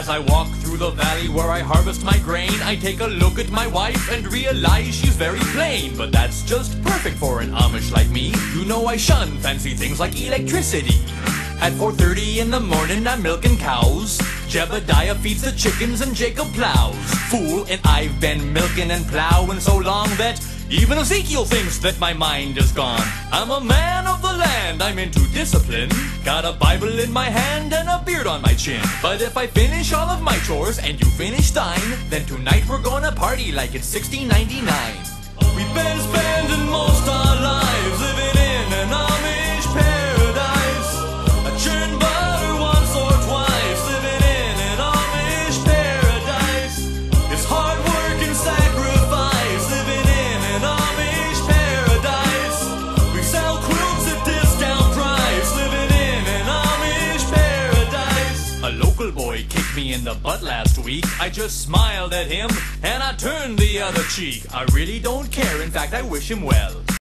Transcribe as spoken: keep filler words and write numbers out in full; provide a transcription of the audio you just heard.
As I walk through the valley where I harvest my grain, I take a look at my wife and realize she's very plain. But that's just perfect for an Amish like me. You know I shun fancy things like electricity. At four thirty in the morning I'm milking cows. Jebediah feeds the chickens and Jacob plows. Fool, and I've been milking and plowing so long that even Ezekiel thinks that my mind is gone. I'm a man of the land, I'm into discipline. Got a Bible in my hand and a beard on my chin. But if I finish all of my chores and you finish thine, then tonight we're gonna party like it's sixteen ninety-nine. We've been spending most our lives living in an Amish paradise. I churn butter once or twice, living in an Amish paradise. It's hard work and sacrifice, living in an Amish paradise. We sell quilts at discount price, living in an Amish paradise. A local boy kicked me in the butt last week. I just smiled at him and I turned the other cheek. I really don't care, in fact I wish him well.